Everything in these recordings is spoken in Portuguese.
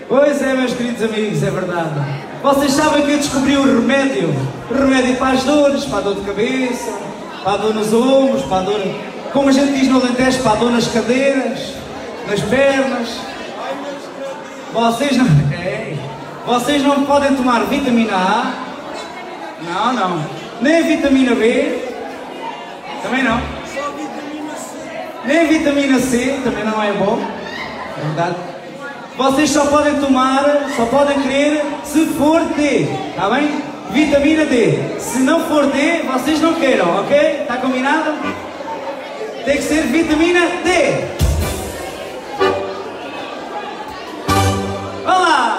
Pois é, meus queridos amigos, é verdade. Vocês sabem que eu descobri o remédio para as dores, para a dor de cabeça, para a dor nos ombros, para a dor, como a gente diz no Alentejo, para a dor nas cadeiras, nas pernas. Vocês não podem tomar vitamina A, não, nem vitamina B, também não, nem vitamina C, também não é bom, é verdade. Vocês só podem querer se for D, está bem? Vitamina D. Se não for D, vocês não queiram, ok? Está combinado? Tem que ser vitamina D. Vamos lá!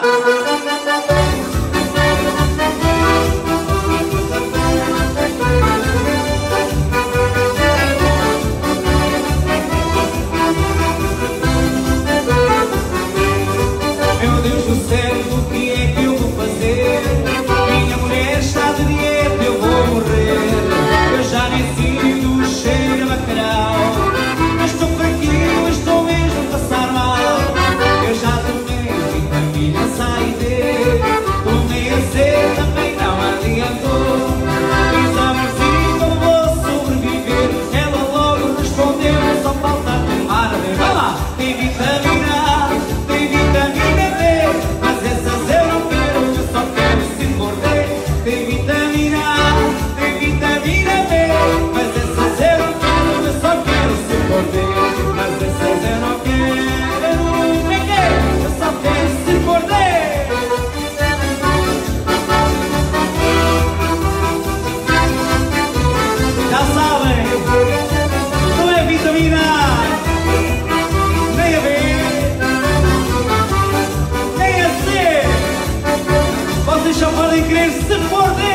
Meu Deus do céu, o que é que eu vou fazer? Minha mulher está de dieta, eu vou morrer. Eu já nem sinto o cheiro a bacalhau. Eu estou fraquinho, estou mesmo a passar mal. Eu já tomei vitamina C e D, tomei a C, também não adiantou. Examezinho, como vou sobreviver? Ela logo respondeu, só falta tomar a ver. Vai lá, tem vitamina A, tem vitamina D, mas essas eu não quero, eu só quero se for D. Tem vitamina A, tem vitamina B, mas essas eu não quero, eu só quero se for D. Mas essas eu não quero, eu só quero se for D. Já sabem, não é vitamina A, nem a B, nem a C. Vocês só podem querer se for D.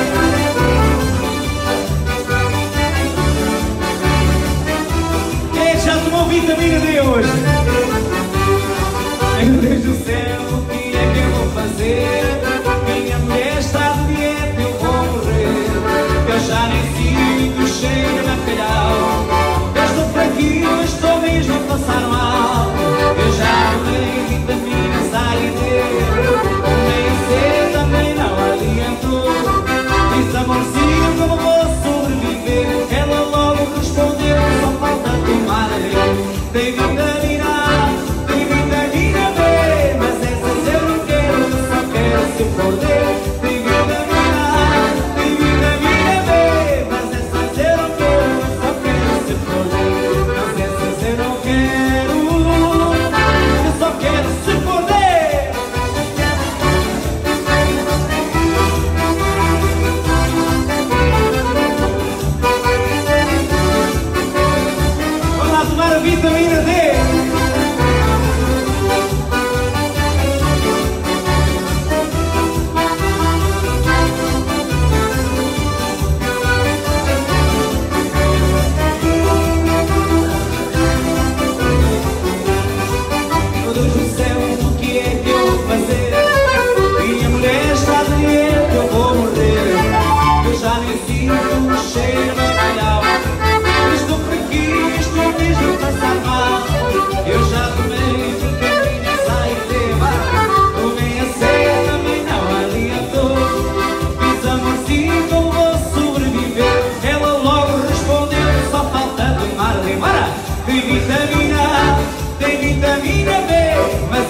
Quem é que já tomou vitamina D hoje? Meu Deus do céu, o que é que eu vou fazer? Minha mulher está de dieta, eu vou morrer. Eu já nem sinto o cheiro a bacalhau. Eu estou fraquinho, estou mesmo a passar mal. Eu já tomei vitamina C e D, tomei a C, também não adiantou. Disse amorzinho, como vou sobreviver? Ela logo respondeu, só falta tomar a D. Tem vitamina A, tem vitamina B, mas essas eu não quero, eu só quero se for D. Tem vitamina A, tem vitamina B, mas essas eu não quero, eu só quero se for D. Mas essas eu não quero, eu só quero se for D. Vamos lá tomar a vitamina D. Meu Deus do céu, o que é que eu vou fazer? Minha mulher está de dieta, eu vou morrer. Eu já nem sinto o cheiro a bacalhau. Estou fraquinho, estou mesmo a passar mal. Eu já tomei vitamina C e D, tomei a C, também não adiantou. Fiz amorzinho, como vou sobreviver? Ela logo respondeu, só falta tomar a D. Tem vitamina A, tem vitamina B, mas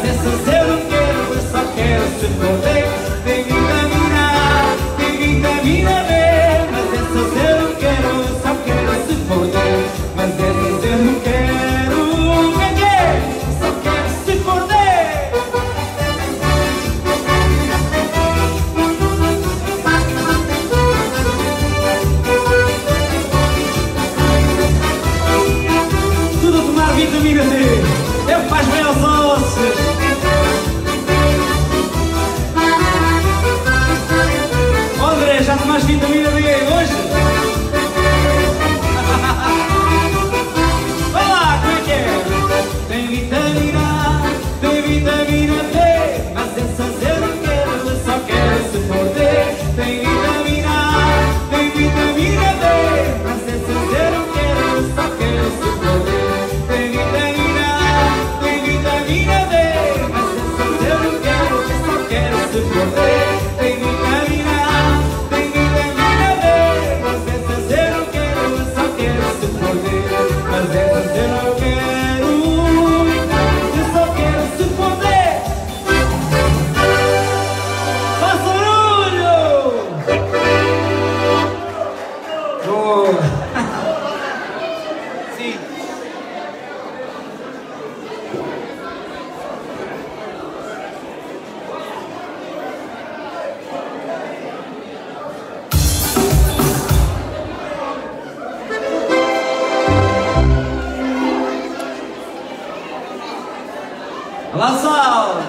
Olá, Sal!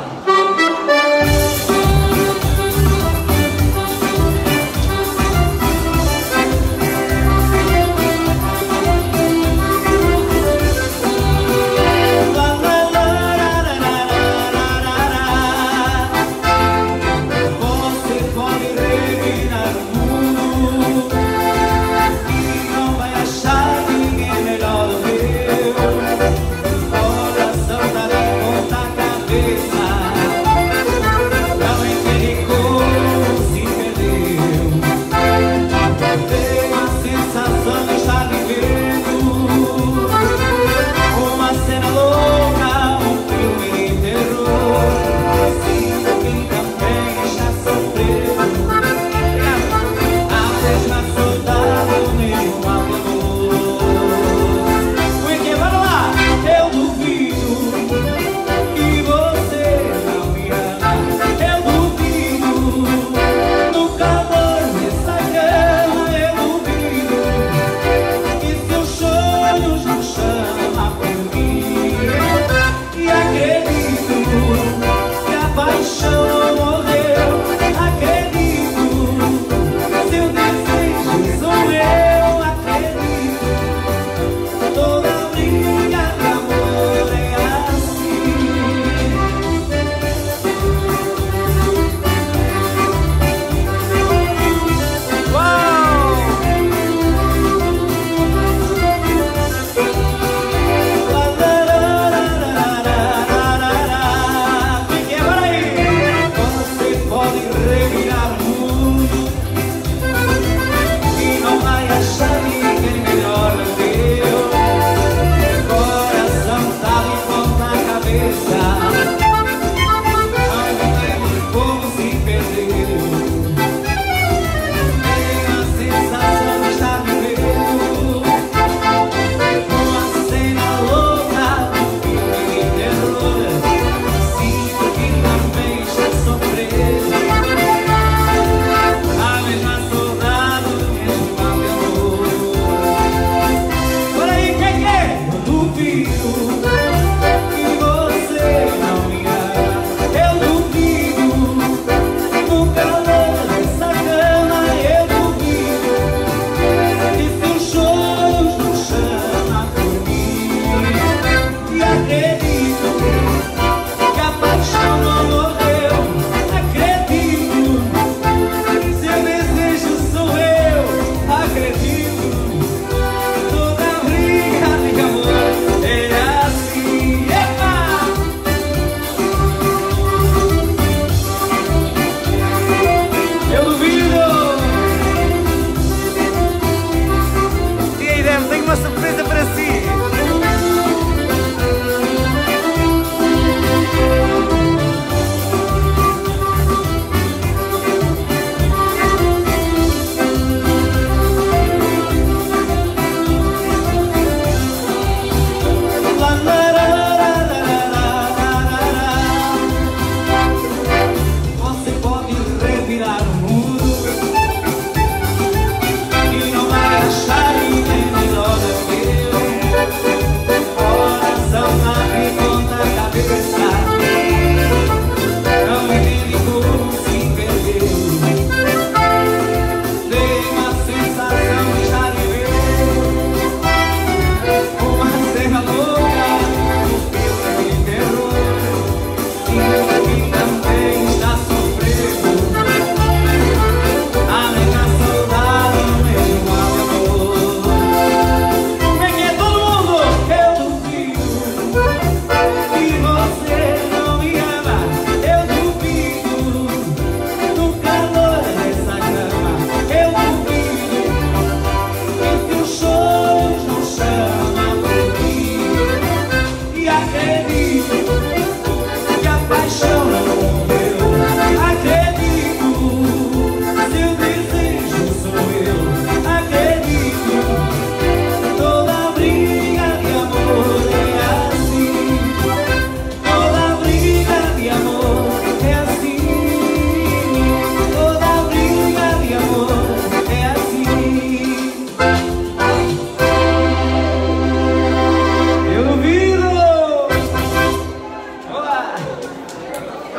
Que você não me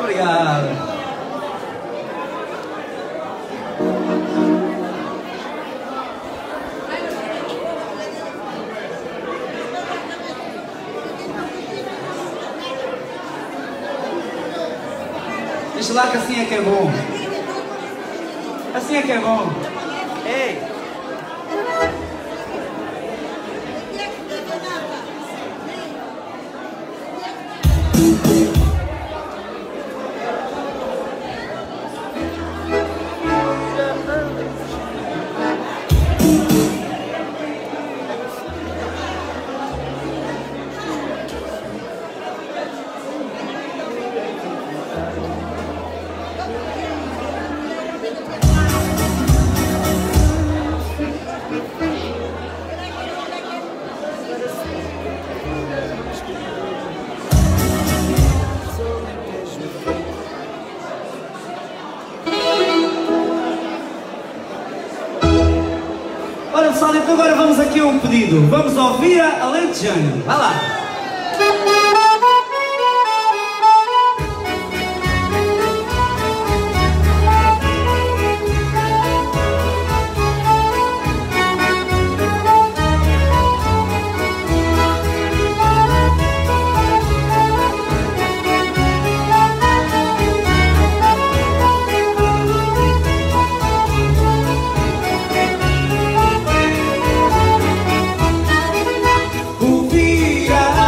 Obrigado. Deixa lá que assim é que é bom. Assim é que é bom. Ei! Ora pessoal, então agora vamos aqui a um pedido. Vamos ouvir a Alentejano. Vai lá! O Vira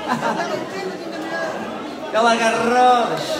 Ela agarra rodas.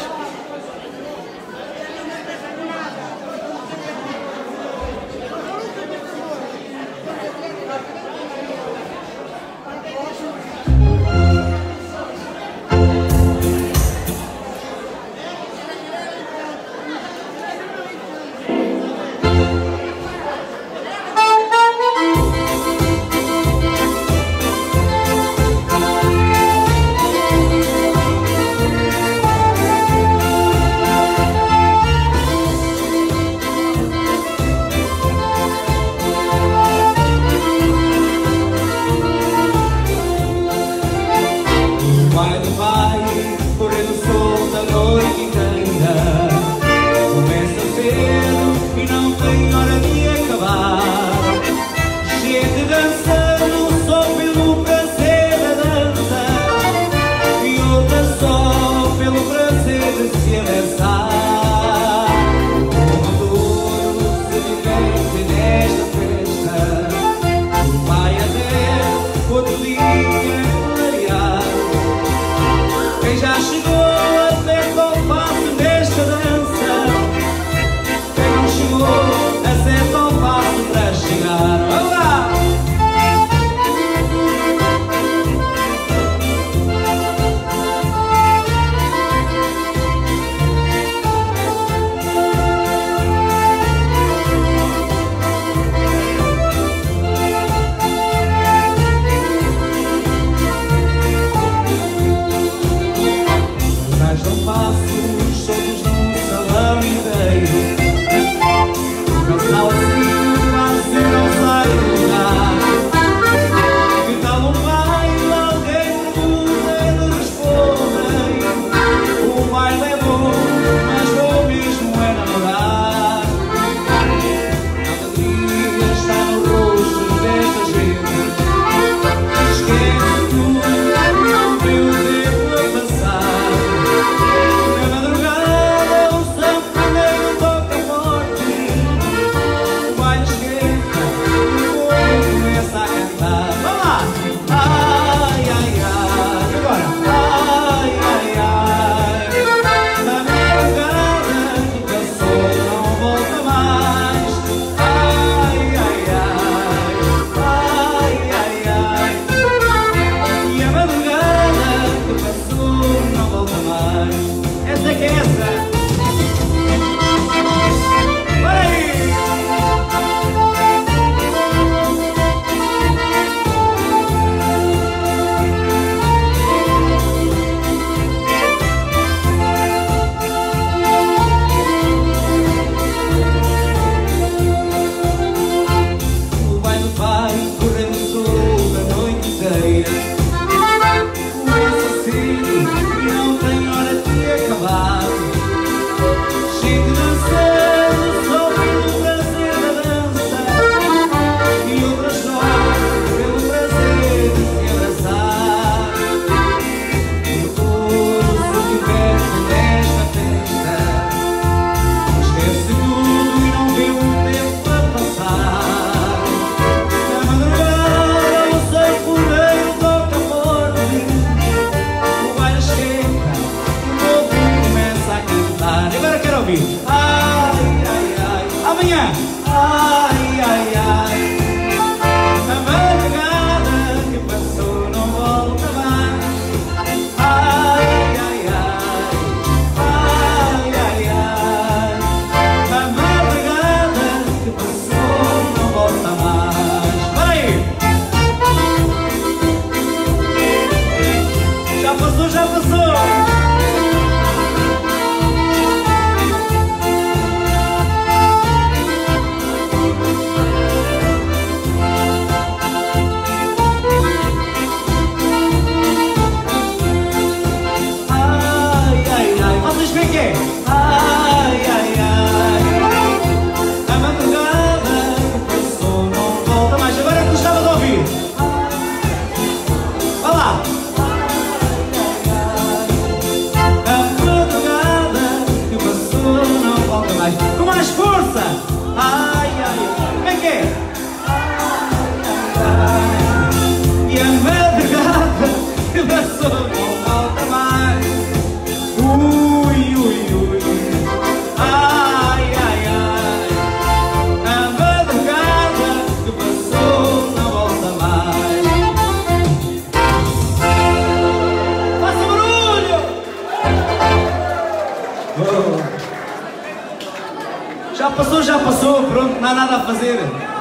já passou, pronto, não há nada a fazer.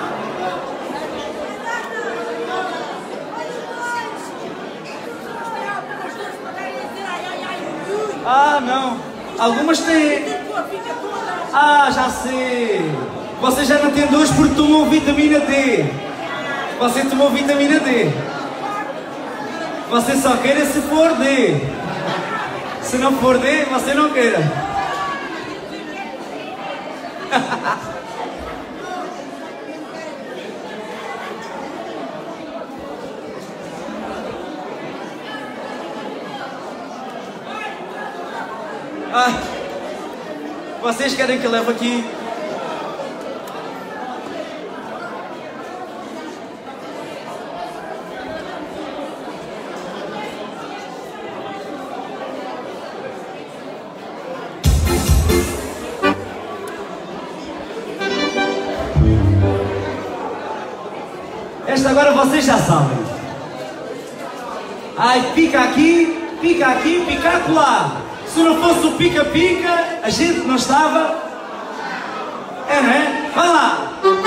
Ah, não. Algumas têm. Ah, já sei. Você já não tem dores porque tomou vitamina D. Você tomou vitamina D. Você só quer se for D. Se não for D, você não queira. Ah, vocês querem que eu leve aqui? Esta agora vocês já sabem. Ai, pica aqui, pica acolá. Se não fosse o pica-pica, a gente não estava. É, não é? Vai lá!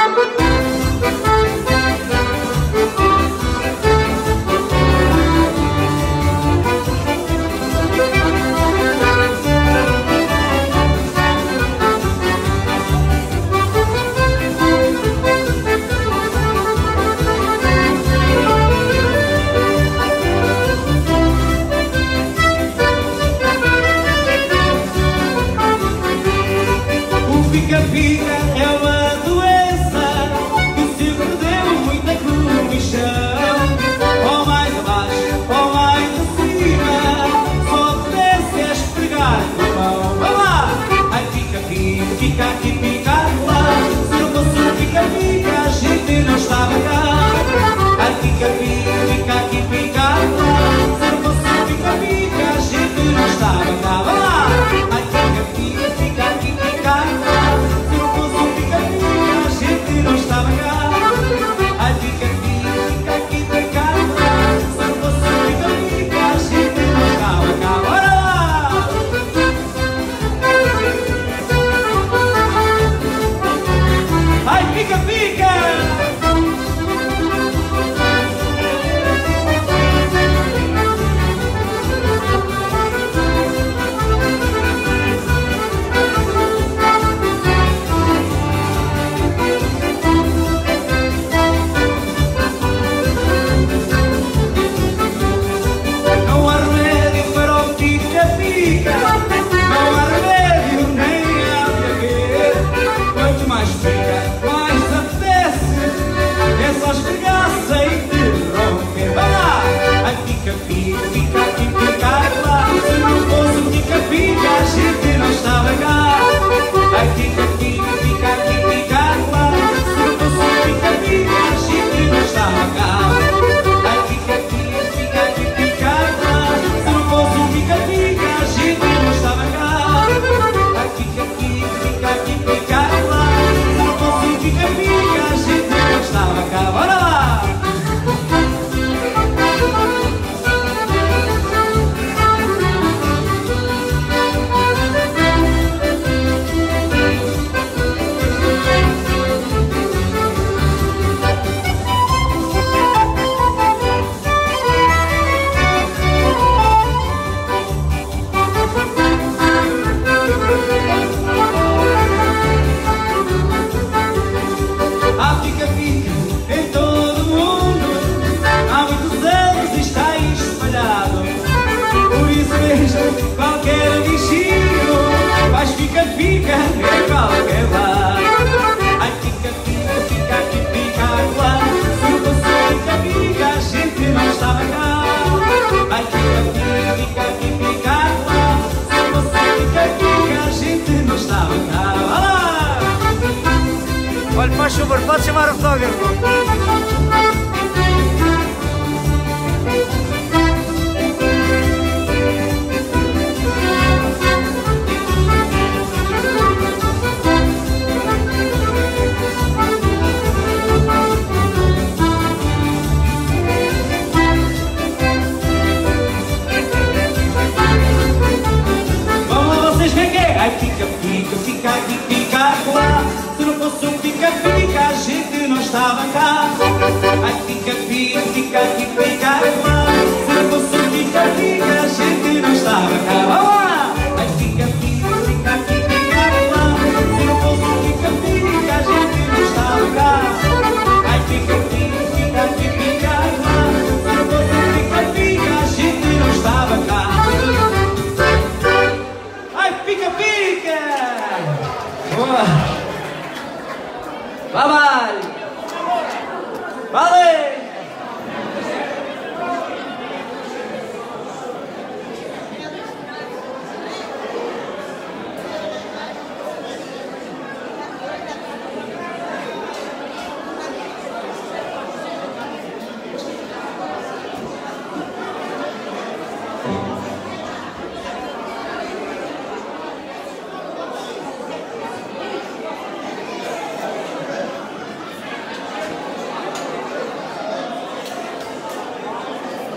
Pica-pica é uma doença que se perdeu muita comichão. Ou mais abaixo, ou mais acima, só desce a esfregar com a mão. Vai lá! Ai, pica-pica, pica aqui, pica lá. Se não fosse o pica-pica, a gente não estava cá. Ai, pica-pica, pica aqui, pica lá. Se não fosse o pica-pica, a gente não estava cá. Vai lá! Ai, pica-pica, pica aqui, pica lá. Não estava cá. Ai, pica aqui, pica lá. Se não fosse pica, a gente não estava cá. Bora lá! Ai, pica! Pica aqui, pica lá. Se não fosse o pica-pica, a gente não estava cá. Ai, pica aqui, pica lá. Se não fosse o pica-pica, a gente não estava cá. Ai, pica aqui, pica lá. Se não fosse o pica-pica, a gente não estava cá. Ai, pica aqui, pica lá. Se não fosse o pica-pica, a gente não estava cá. Bora lá! Pica-pica em todo o mundo, há muitos anos e está espalhado. Por isso mesmo, qualquer bichinho faz pica-pica em qualquer lado. Ai, pica-pica, pica aqui, pica lá. Se não fosse pica-pica, a gente não estava cá. Ai, pica-pica, pica aqui, pica lá. Se não fosse pica-pica, a gente não estava cá. Olá! Olha, faz favor, pode chamar o fotógrafo. Vamos lá, vocês, quem é? Ai, pica, pica, pica aqui, pica lá.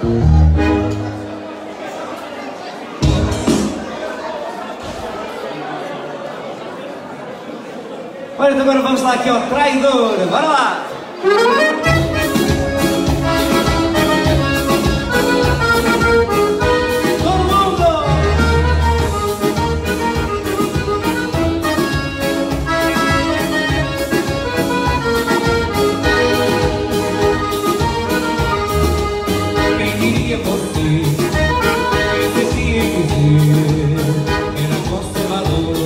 Olha, agora vamos lá aqui ao traidor, bora lá! Todo mundo! Quem diria você, existia em dizer, era conservador.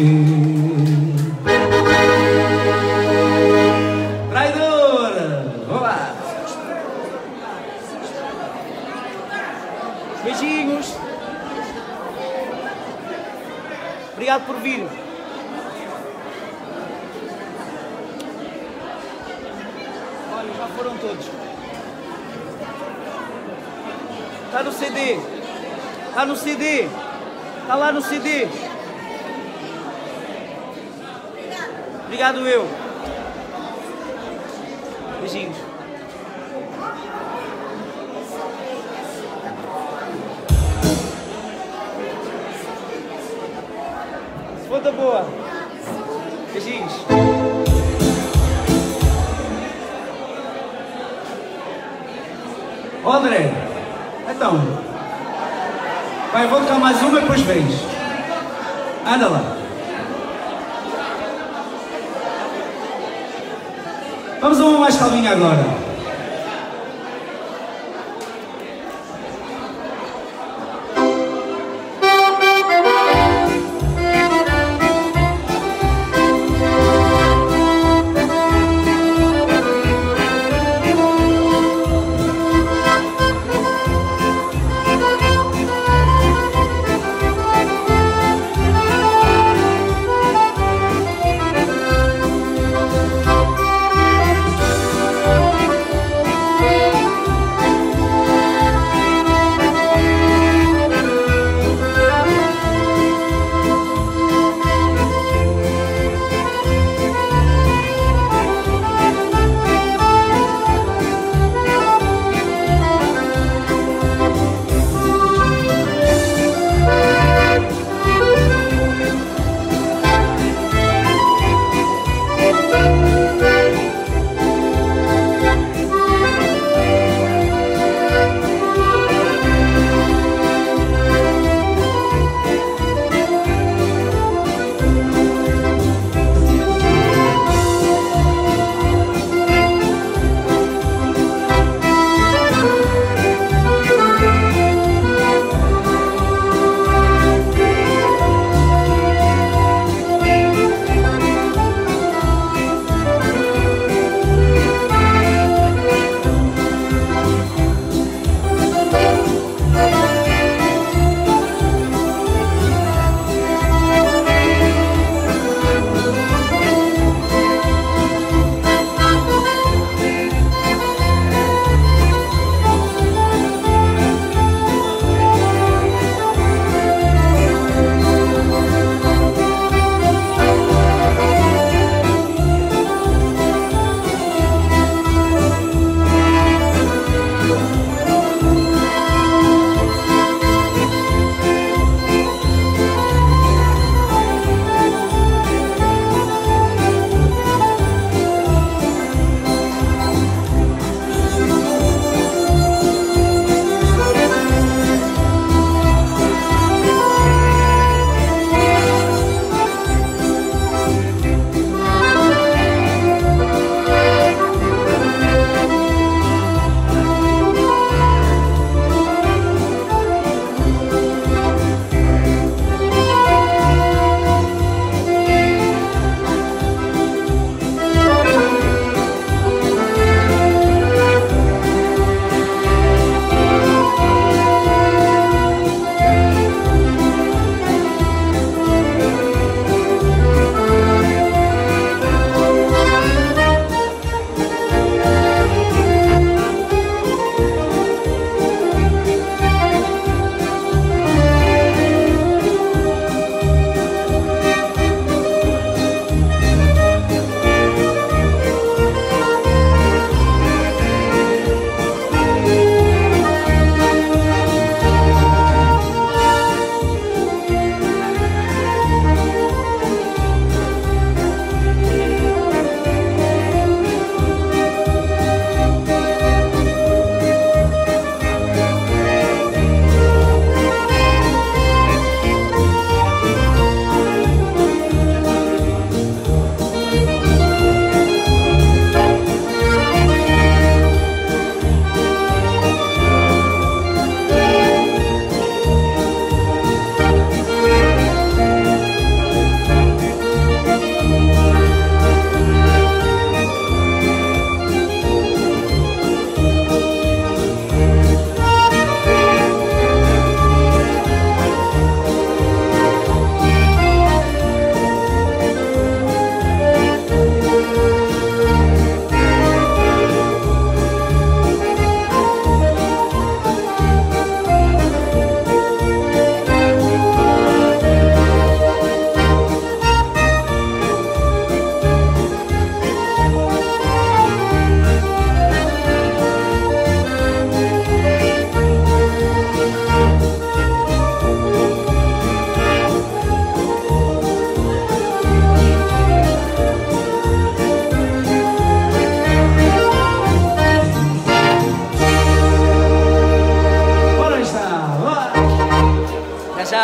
Traidora! Vamos lá! Beijinhos! Obrigado por vir! Olha, já foram todos. Está no CD! Está no CD! Está lá no CD! Obrigado eu! Beijinhos! Se for da boa! Beijinhos! Ó André, então, vai, vou tocar mais uma e depois vens. Anda lá. Vamos a uma mais calminha agora.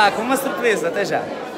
com uma surpresa, até já.